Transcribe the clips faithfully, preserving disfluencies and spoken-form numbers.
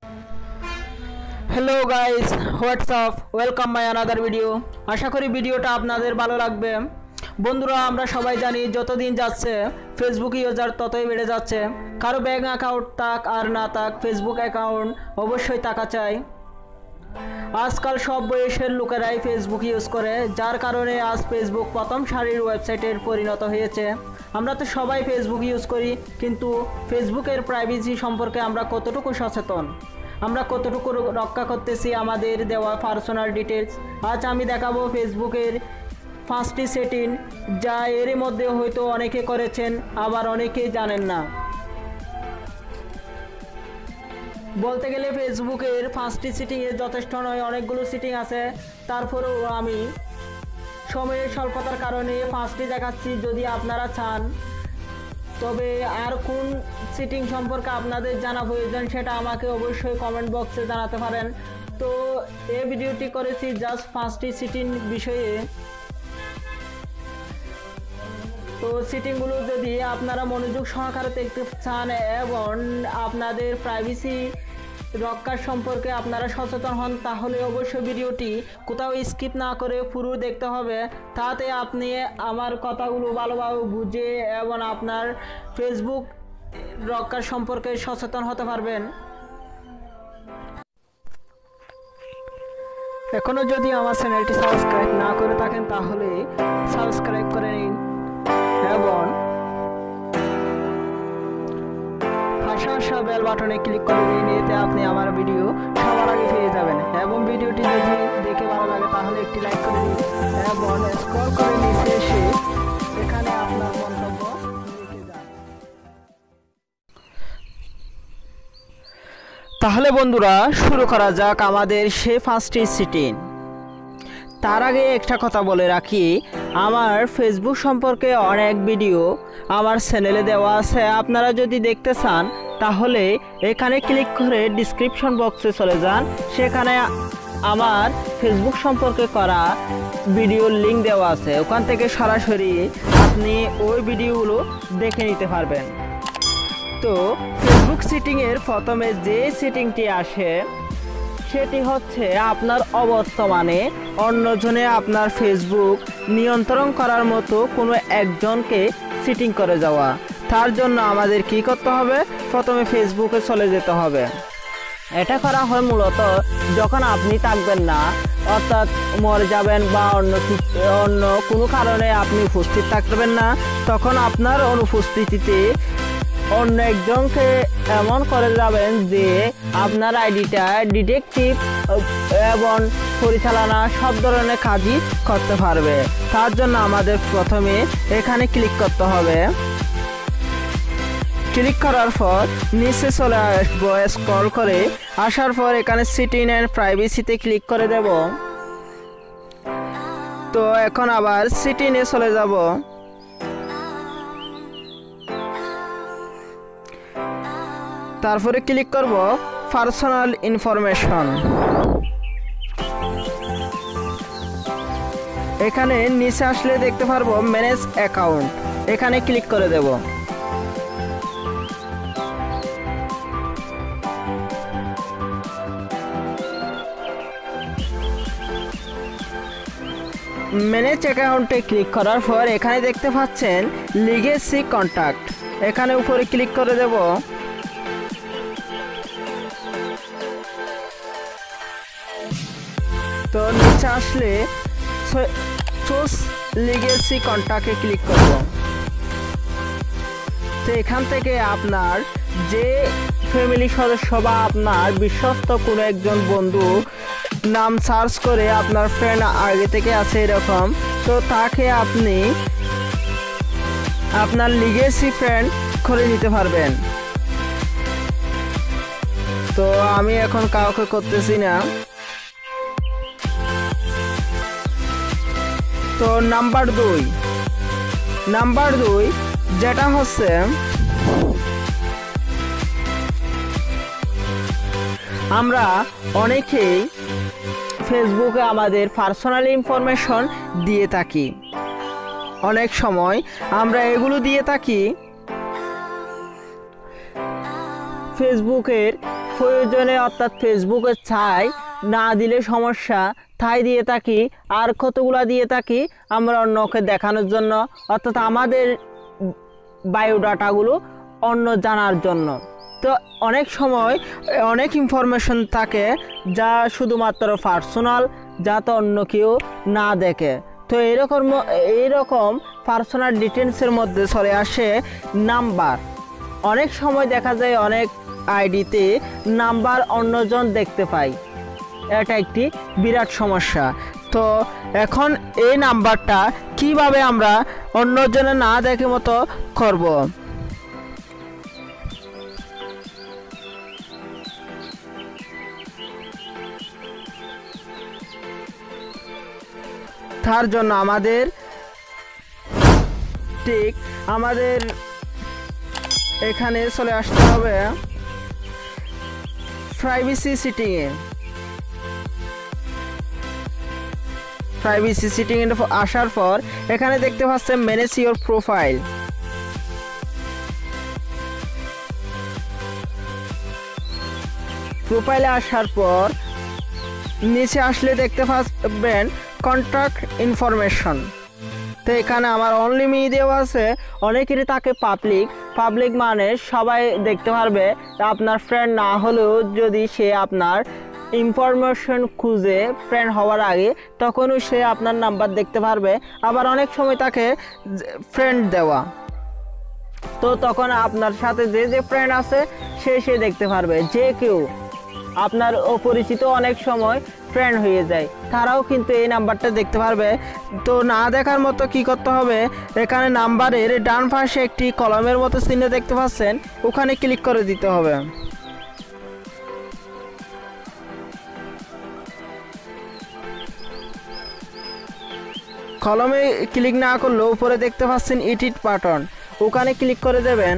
Hello guys, what's up, welcome my another video. আশা করি ভিডিওটা আপনাদের ভালো লাগবে। বন্ধুরা, আমরা সবাই জানি যতদিন যাচ্ছে ফেসবুক ইউজার ততই বেড়ে যাচ্ছে। কারো ব্যাঙ্ক অ্যাকাউন্ট থাক আর না থাক, ফেসবুক অ্যাকাউন্ট অবশ্যই থাকা চাই। আজকাল সব বয়সের লোকেরাই ফেসবুক ইউজ করে, যার কারণে আজ ফেসবুক প্রথম সারির ওয়েবসাইটের পরিণত হয়েছে। আমরা তো সবাই ফেসবুক ইউজ করি, কিন্তু ফেসবুকের প্রাইভেসি সম্পর্কে আমরা কতটুকু সচেতন, আমরা কতটুকু রক্ষা করতেছি আমাদের দেওয়া পার্সোনাল ডিটেলস। আজ আমি দেখাবো ফেসবুকের পাঁচটি সেটিং, যা এর মধ্যে হয়তো অনেকে করেছেন, আবার অনেকেই জানেন না। বলতে গেলে ফেসবুকের পাঁচটি সেটিংয়ে যথেষ্ট নয়, অনেকগুলো সেটিং আছে। তারপরেও আমি সময়ের স্বল্পতার কারণে পাঁচটি দেখাচ্ছি। যদি আপনারা চান, তবে আর কোন সেটিং সম্পর্কে আপনাদের জানা প্রয়োজন সেটা আমাকে অবশ্যই কমেন্ট বক্সে জানাতে পারেন। তো এই ভিডিওটি করেছি জাস্ট পাঁচটি সেটিং বিষয়ে। তো সেটিংগুলো যদি আপনারা মনোযোগ সহকারে দেখতে চান এবং আপনাদের প্রাইভেসি রক্ষার সম্পর্কে আপনারা সচেতন হন, তাহলে অবশ্যই ভিডিওটি কোথাও স্কিপ না করে পুরো দেখতে হবে। তাতে আপনি আমার কথাগুলো ভালোভাবে বুঝে এবং আপনার ফেসবুক রক্ষার সম্পর্কে সচেতন হতে পারবেন। এখনও যদি আমার চ্যানেলটি সাবস্ক্রাইব না করে থাকেন, তাহলে সাবস্ক্রাইব করে নিন এবং পাশে বেল বাটনে ক্লিক করে দিন। এতে আপনি আমার ভিডিও সবার আগে পেয়ে যাবেন। এবং ভিডিওটি যদি দেখে ভালো লাগে তাহলে একটি লাইক করে দিন এবং স্ক্রল করে নিচে এসে এখানে আপনার মন্তব্য লিখে যান। তাহলে বন্ধুরা, শুরু করা যাক আমাদের সে পাঁচটি সেটিং। তার আগে একটা কথা বলে রাখি, আমার ফেসবুক সম্পর্কে অনেক ভিডিও আমার চ্যানেলে দেওয়া আছে। আপনারা যদি দেখতে চান তাহলে এখানে ক্লিক করে ডিসক্রিপশন বক্সে চলে যান, সেখানে আমার ফেসবুক সম্পর্কে করা ভিডিওর লিঙ্ক দেওয়া আছে। ওখান থেকে সরাসরি আপনি ওই ভিডিওগুলো দেখে নিতে পারবেন। তো ফেসবুক সেটিংয়ের প্রথমে যে সেটিংটি আসে সেটি হচ্ছে আপনার অবর্তমানে অন্যজনে আপনার ফেসবুক নিয়ন্ত্রণ করার মতো কোনো একজনকে সেটিং করে যাওয়া। তার জন্য আমাদের কি করতে হবে? প্রথমে ফেসবুকে চলে যেতে হবে। এটা করা হয় মূলত যখন আপনি থাকবেন না, অর্থাৎ মরে যাবেন বা অন্য অন্য কোনো কারণে আপনি উপস্থিত থাকবেন না, তখন আপনার অনুপস্থিতিতে অন্য একজনকে এমন করে যাবেন যে আপনার আইডিটা ডিটেকটিভ এবং পরিচালনা সব ধরনের কাজই করতে পারবে। তার জন্য আমাদের প্রথমে এখানে ক্লিক করতে হবে। ক্লিক করার পর নিচে চলে আসবো, স্ক্রল করে আসার পর এখানে সেটিং এন্ড প্রাইভেসিতে ক্লিক করে দেব। তো এখন আবার সেটিংয়ে চলে যাব। তারপরে ক্লিক করব পার্সোনাল ইনফরমেশন। এখানে নিচে আসলে দেখতে পারবো ম্যানেজ অ্যাকাউন্ট, এখানে ক্লিক করে দেব। ম্যানেজ অ্যাকাউন্টে ক্লিক করার পর এখানে দেখতে পাচ্ছেন লিগেসি কন্ট্যাক্ট, এখানে উপরে ক্লিক করে দেব। তো নিচে আসলে চুজ লিগেসি কন্ট্যাক্টে ক্লিক করব। তো এখান থেকে আপনার যে ফ্যামিলি সদস্য বা আপনার বিশ্বস্ত কোনো একজন বন্ধু নাম সার্চ করে আপনার ফ্রেন্ড আগে থেকে আছে এরকম, তো তাকে আপনি আপনার লিগেসি ফ্রেন্ড করে নিতে পারবেন। তো আমি এখন কাউকে করতেছি না। তো নাম্বার দুই নাম্বার দুই যেটা হচ্ছে আমরা অনেকেই ফেসবুকে আমাদের পার্সোনাল ইনফরমেশন দিয়ে থাকি। অনেক সময় আমরা এগুলো দিয়ে থাকি ফেসবুকের প্রয়োজনে অর্থাৎ ফেসবুকে চাই না দিলে সমস্যা তাই দিয়ে থাকি, আর কতগুলা দিয়ে থাকি আমরা অন্যকে দেখানোর জন্য, অর্থাৎ আমাদের বায়োডাটাগুলো অন্য জানার জন্য। তো অনেক সময় অনেক ইনফরমেশন থাকে যা শুধুমাত্র পার্সোনাল, যা তো অন্য কেউ না দেখে। তো এরকম এইরকম পার্সোনাল ডিটেলসের মধ্যে চলে আসে নাম্বার। অনেক সময় দেখা যায় অনেক আইডিতে নাম্বার অন্যজন দেখতে পাই, এটা একটি বিরাট সমস্যা। তো এখন এই নাম্বারটা কিভাবে আমরা অন্যজনের না দেখে মতো করব? তার জন্য আমাদের ঠিক আমাদের এখানে চলে আসতে হবে প্রাইভেসি সেটিংয়ে। প্রাইভেসি সেটিং এ আসার পর এখানে দেখতে পাচ্ছেন ম্যানেজ ইওর প্রোফাইল। প্রোফাইলে আসার পর নিচে আসলে দেখতে পাবেন কন্ট্যাক্ট ইনফরমেশন। তো এখানে আমার অনলি মি দেওয়া আছে, অনেকেরই তাকে পাবলিক। পাবলিক মানে সবাই দেখতে পারবে, আপনার ফ্রেন্ড না হলেও যদি সে আপনার ইনফরমেশন খুঁজে ফ্রেন্ড হওয়ার আগে তখনও সে আপনার নাম্বার দেখতে পারবে। আবার অনেক সময় তাকে ফ্রেন্ড দেওয়া, তো তখন আপনার সাথে যে যে ফ্রেন্ড আছে সে সে দেখতে পারবে। যে কেউ আপনার অপরিচিত অনেক সময় ফ্রেন্ড হয়ে যায়, তারাও কিন্তু এই নাম্বারটা দেখতে পারবে। তো না দেখার মতো কি করতে হবে, এখানে নাম্বারের ডান পাশে একটি কলমের মতো চিহ্ন দেখতে পাচ্ছেন, ওখানে ক্লিক করে দিতে হবে। কলমে ক্লিক না করলেও উপরে দেখতে পাচ্ছেন এডিট বাটন, ওখানে ক্লিক করে দেবেন।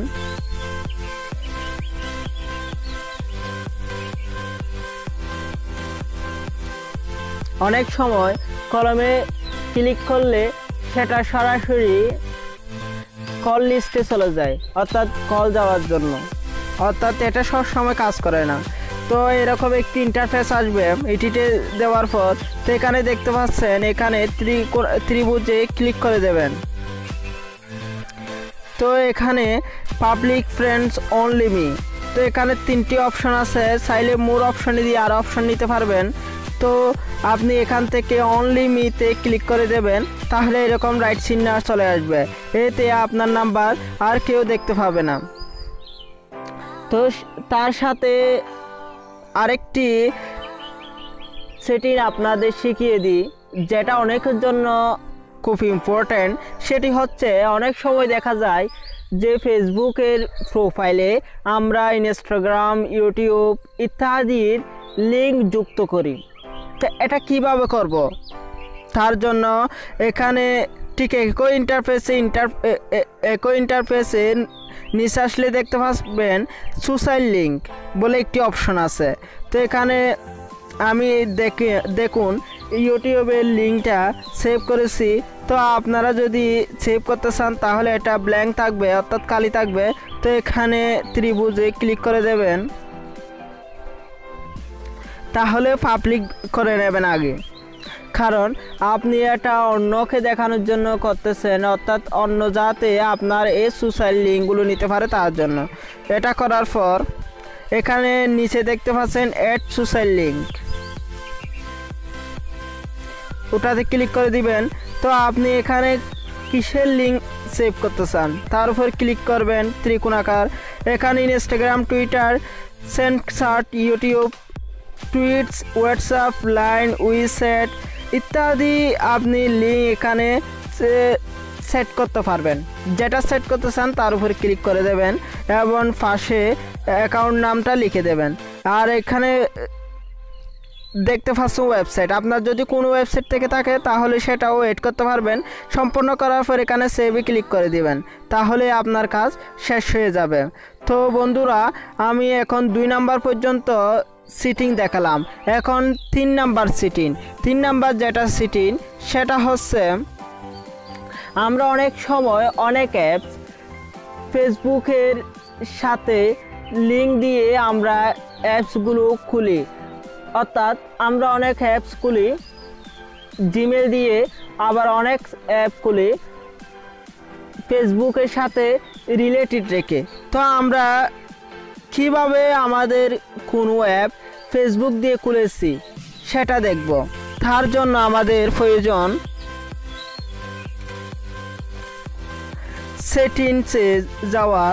অনেক সময় কলমে ক্লিক করলে সেটা সরাসরি কল লিস্টে চলে যায়, অর্থাৎ কল যাওয়ার জন্য, অর্থাৎ এটা সব সময় কাজ করে না। তো এরকম একটি ইন্টারফেস আসবে এটিতে দেওয়ার পর। তো এখানে দেখতে পাচ্ছেন এখানে ত্রিভুজে ক্লিক করে দেবেন। তো এখানে পাবলিক ফ্রেন্ডস অনলি মি, তো এখানে তিনটি অপশন আছে, চাইলে মোর অপশনে দিয়ে আর অপশন নিতে পারবেন। তো আপনি এখান থেকে অনলি মিতে ক্লিক করে দেবেন, তাহলে এরকম রাইট চিহ্ন চলে আসবে, এতে আপনার নাম্বার আর কেউ দেখতে পাবে না। তো তার সাথে আরেকটি সেটিং আপনাদের শিখিয়ে দিই, যেটা অনেকের জন্য খুব ইম্পর্ট্যান্ট। সেটি হচ্ছে অনেক সময় দেখা যায় যে ফেসবুকের প্রোফাইলে আমরা ইনস্টাগ্রাম, ইউটিউব ইত্যাদির লিঙ্ক যুক্ত করি। তো এটা কিভাবে করব? তার জন্য এখানে ঠিক একই ইন্টারফেসে ইন্টার একই ইন্টারফেসে নিচে আসলে দেখতে পাবেন সোশ্যাল লিঙ্ক বলে একটি অপশন আছে। তো এখানে আমি দেখে দেখুন ইউটিউবের লিঙ্কটা সেভ করেছি। তো আপনারা যদি সেভ করতে চান তাহলে এটা ব্ল্যাঙ্ক থাকবে, অর্থাৎ খালি থাকবে। তো এখানে ত্রিভুজে ক্লিক করে দেবেন, তাহলে পাবলিক করে নেবেন আগে, কারণ আপনি এটা অন্যকে দেখানোর জন্য করতেছেন, অর্থাৎ অন্য যাতে আপনার এই সোশ্যাল লিঙ্কগুলো নিতে পারে তার জন্য। এটা করার পর এখানে নিচে দেখতে পাচ্ছেন অ্যাড সোশ্যাল লিঙ্ক, ওটাতে ক্লিক করে দিবেন। তো আপনি এখানে কিসের লিঙ্ক সেভ করতে চান তার উপর ক্লিক করবেন ত্রিকোণাকার। এখানে Instagram, Twitter, Snapchat, YouTube, tweets, WhatsApp, Line, WeChat ইত্যাদি আপনি লিঙ্ক এখানে সেট করতে পারবেন। যেটা সেট করতে চান তার উপর ক্লিক করে দেবেন এবং পাশে অ্যাকাউন্ট নামটা লিখে দেবেন। আর এখানে দেখতে পাচ্ছেন ওয়েবসাইট, আপনার যদি কোনো ওয়েবসাইট থেকে থাকে তাহলে সেটাও এড করতে পারবেন। সম্পূর্ণ করার পর এখানে সেভে ক্লিক করে দিবেন, তাহলে আপনার কাজ শেষ হয়ে যাবে। তো বন্ধুরা, আমি এখন দুই নাম্বার পর্যন্ত সিটিং দেখালাম, এখন তিন নাম্বার সিটিং। তিন নাম্বার যেটা সিটিং সেটা হচ্ছে আমরা অনেক সময় অনেক অ্যাপস ফেসবুকের সাথে লিঙ্ক দিয়ে আমরা অ্যাপসগুলো খুলি, অর্থাৎ আমরা অনেক অ্যাপস খুলি জিমেল দিয়ে, আবার অনেক অ্যাপ খুলি ফেসবুকের সাথে রিলেটেড রেখে। তো আমরা কিভাবে আমাদের কোনো অ্যাপ ফেসবুক দিয়ে খুলেছি সেটা দেখব। তার জন্য আমাদের প্রয়োজন সেটিংসে যাওয়া,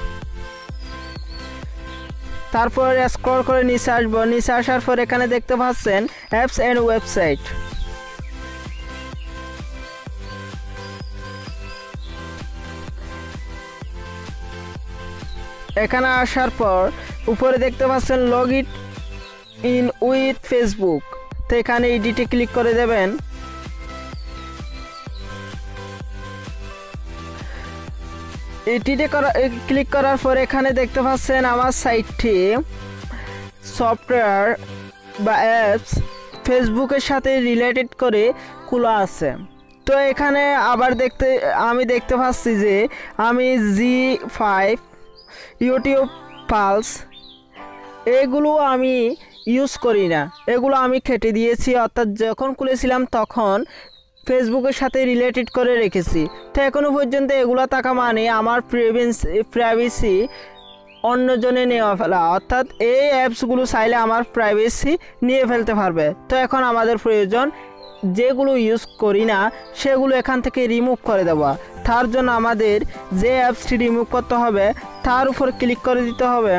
তারপর স্ক্রল করে নিচে আসবো। নিচে আসার পর এখানে দেখতে পাচ্ছেন অ্যাপস অ্যান্ড ওয়েবসাইট। এখানে আসার পর উপরে দেখতে পাচ্ছেন লগ ইন উইথ ফেসবুক। তো এখানে এডিটে ক্লিক করে দেবেন। এডিটে করা ক্লিক করার পর এখানে দেখতে পাচ্ছেন আমার সাইটটি সফটওয়্যার বা অ্যাপস ফেসবুকের সাথে রিলেটেড করে খোলা আছে। তো এখানে আবার দেখতে আমি দেখতে পাচ্ছি যে আমি জি ফাইভ, ইউটিউব পালস এগুলো আমি ইউজ করি না, এগুলো আমি কেটে দিয়েছি। অর্থাৎ যখন খুলেছিলাম তখন ফেসবুকের সাথে রিলেটেড করে রেখেছি। তো এখনও পর্যন্ত এগুলো থাকা মানে আমার প্রাইভেসি অন্যজনে নেওয়া ফেলা, অর্থাৎ এই অ্যাপসগুলো চাইলে আমার প্রাইভেসি নিয়ে ফেলতে পারবে। তো এখন আমাদের প্রয়োজন যেগুলো ইউজ করি না সেগুলো এখান থেকে রিমুভ করে দেওয়া। তার জন্য আমাদের যে অ্যাপসটি রিমুভ করতে হবে তার উপর ক্লিক করে দিতে হবে।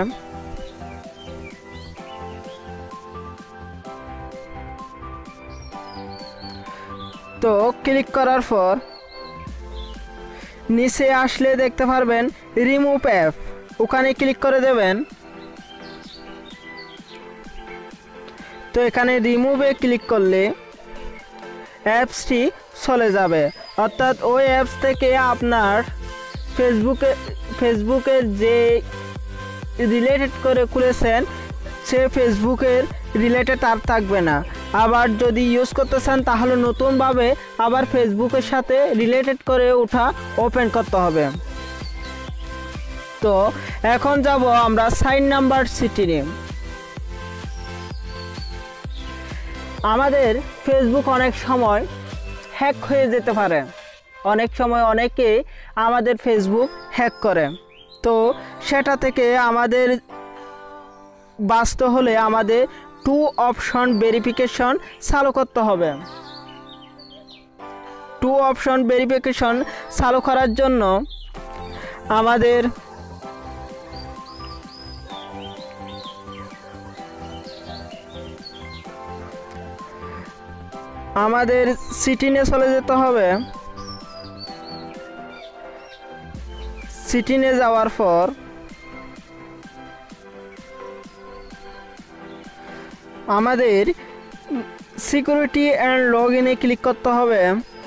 তো ক্লিক করার পর নিচে আসলে দেখতে পারবেন রিমুভ অ্যাপ, ওখানে ক্লিক করে দেবেন। তো এখানে রিমুভে ক্লিক করলে অ্যাপসটি চলে যাবে, অর্থাৎ ওই অ্যাপস থেকে আপনার ফেসবুকে ফেসবুকের যে রিলেটেড করে খুলেছেন সে ফেসবুকের রিলেটেড আর থাকবে না। আবার যদি ইউজ করতে চান তাহলে নতুনভাবে আবার ফেসবুকের সাথে রিলেটেড করে ওঠা ওপেন করতে হবে। তো এখন যাব আমরা সাইন নাম্বার সিটিংয়ে। আমাদের ফেসবুক অনেক সময় হ্যাক হয়ে যেতে পারে, অনেক সময় অনেকে আমাদের ফেসবুক হ্যাক করে। তো সেটা থেকে আমাদের বাঁচতে হলে আমাদের টু অপশন ভেরিফিকেশন চালু করতে হবে। টু অপশন ভেরিফিকেশন চালু করার জন্য আমাদের আমাদের সিটিংয়ে চলে যেতে হবে। সিটিংয়ে যাওয়ার পর আমাদের সিকিউরিটি অ্যান্ড লগ ইনে ক্লিক করতে হবে।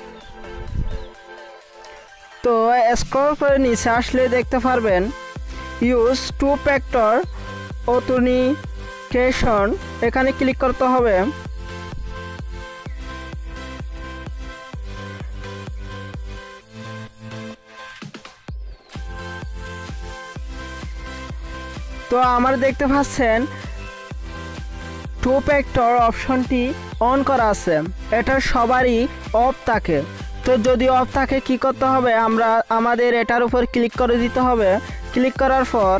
তো স্ক্রল করে নিচে আসলে দেখতে পারবেন ইউজ টু ফ্যাক্টর অথেন্টিকেশন, এখানে ক্লিক করতে হবে। তো আমার দেখতে পাচ্ছেন টু ফ্যাক্টর অপশনটি অন করা আছে, এটা সবারই অফ থাকে। তো যদি অফ থাকে কি করতে হবে, আমরা আমাদের এটার উপর ক্লিক করে দিতে হবে। ক্লিক করার পর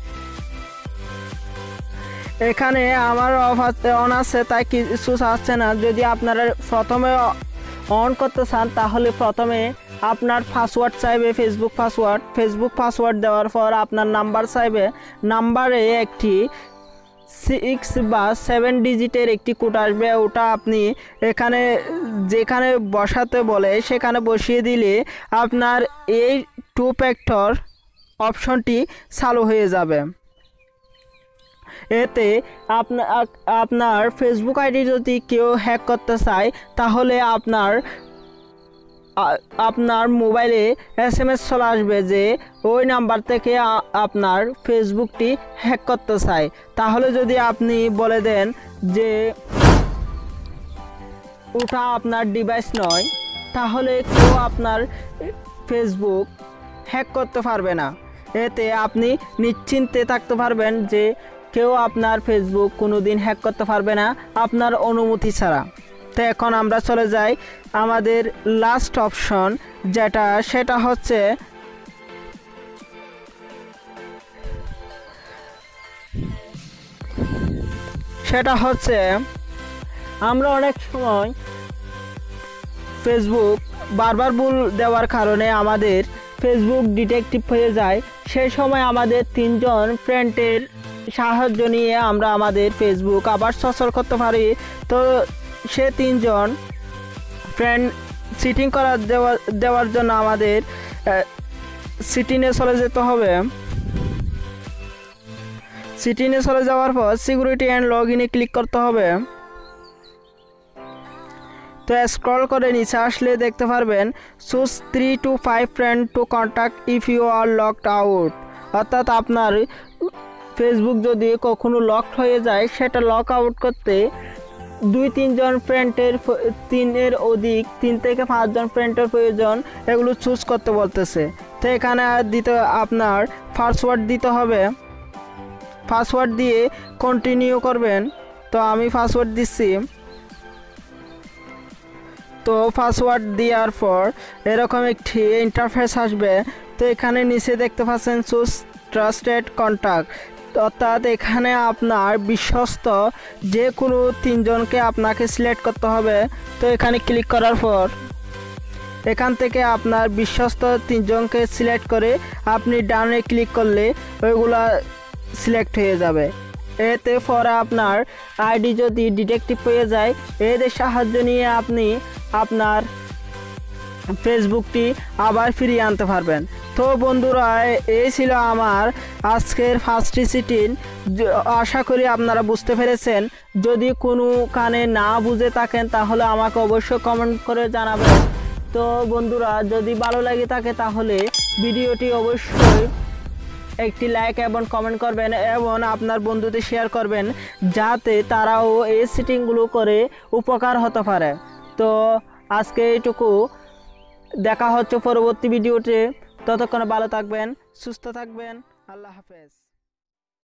এখানে আমার অফ অন আছে তাই কিছু আসছে না। যদি আপনারা প্রথমে অন করতে চান তাহলে প্রথমে আপনার পাসওয়ার্ড চাইবে, ফেসবুক পাসওয়ার্ড। ফেসবুক পাসওয়ার্ড দেওয়ার পর আপনার নাম্বার চাইবে, নাম্বারে একটি সিক্স বা সেভেন ডিজিটের একটি কোড আসবে, ওটা আপনি এখানে যেখানে বসাতে বলে সেখানে বসিয়ে দিলে আপনার এই টু ফ্যাক্টর অপশনটি চালু হয়ে যাবে। এতে আপনার আপনার ফেসবুক আইডি যদি কেউ হ্যাক করতে চায় তাহলে আপনার আপনার মোবাইলে এস এম এস চলে আসবে যে ওই নাম্বার থেকে আপনার ফেসবুকটি হ্যাক করতে চায়। তাহলে যদি আপনি বলে দেন যে ওটা আপনার ডিভাইস নয় তাহলে কেউ আপনার ফেসবুক হ্যাক করতে পারবে না। এতে আপনি নিশ্চিন্তে থাকতে পারবেন যে কেউ আপনার ফেসবুক কোনোদিন হ্যাক করতে পারবে না আপনার অনুমতি ছাড়া। তো এখন আমরা চলে যাই আমাদের লাস্ট অপশন যেটা সেটা হচ্ছে সেটা হচ্ছে আমরা অনেক সময় ফেসবুক বারবার ভুল দেওয়ার কারণে আমাদের ফেসবুক ডিটেকটিভ হয়ে যায়। সেই সময় আমাদের তিনজন ফ্রেন্ডের সাহায্য নিয়ে আমরা আমাদের ফেসবুক আবার সচল করতে পারি। তো সে তিনজন ফ্রেন্ড সিটিং করা দেওয়া দেওয়ার জন্য আমাদের সিটিংয়ে চলে যেতে হবে। সিটিংয়ে চলে যাওয়ার পর সিকিউরিটি অ্যান্ড লগ ইনে ক্লিক করতে হবে। তো স্ক্রল করে নিচে আসলে দেখতে পারবেন choose three to five friend to contact if you are locked out, অর্থাৎ আপনার ফেসবুক যদি কখনো লকড হয়ে যায় সেটা লক আউট করতে দুই তিনজন ফ্রেন্ডের তিনের অধিক তিন থেকে পাঁচজন ফ্রেন্ডের প্রয়োজন, এগুলো চুজ করতে বলতেছে। তো এখানে দিতে আপনার পাসওয়ার্ড দিতে হবে, পাসওয়ার্ড দিয়ে কন্টিনিউ করবেন। তো আমি পাসওয়ার্ড দিচ্ছি। তো পাসওয়ার্ড দেওয়ার পর এরকম একটি ইন্টারফেস আসবে। তো এখানে নিচে দেখতে পাচ্ছেন চুজ ট্রাস্টেড কন্ট্যাক্ট, অর্থাৎ এখানে আপনার বিশ্বস্ত যে কোনো তিনজনকে আপনাকে সিলেক্ট করতে হবে। তো এখানে ক্লিক করার পর এখান থেকে আপনার বিশ্বস্ত তিনজনকে সিলেক্ট করে আপনি ডানে ক্লিক করলে ওইগুলা সিলেক্ট হয়ে যাবে। এতে পরে আপনার আইডি যদি ডিটেকটিভ হয়ে যায় এদের সাহায্য নিয়ে আপনি আপনার ফেসবুকটি আবার ফিরিয়ে আনতে পারবেন। তো বন্ধুরা, এই ছিল আমার আজকের ফার্স্ট সিটিং। আশা করি আপনারা বুঝতে পেরেছেন। যদি কোনো কানে না বুঝে থাকেন তাহলে আমাকে অবশ্যই কমেন্ট করে জানাবেন। তো বন্ধুরা, যদি ভালো লাগে থাকে তাহলে ভিডিওটি অবশ্যই একটি লাইক এবং কমেন্ট করবেন এবং আপনার বন্ধুদের শেয়ার করবেন যাতে তারাও এই সেটিংগুলো করে উপকার হতে পারে। তো আজকে এইটুকু, দেখা হচ্ছে পরবর্তী ভিডিওতে। ততক্ষণ ভালো থাকবেন, সুস্থ থাকবেন। আল্লাহ হাফেজ।